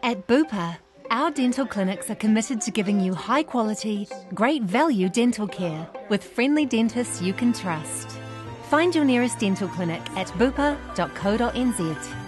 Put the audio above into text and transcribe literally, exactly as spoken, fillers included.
At Bupa, our dental clinics are committed to giving you high quality, great value dental care with friendly dentists you can trust. Find your nearest dental clinic at bupa dot co dot n z.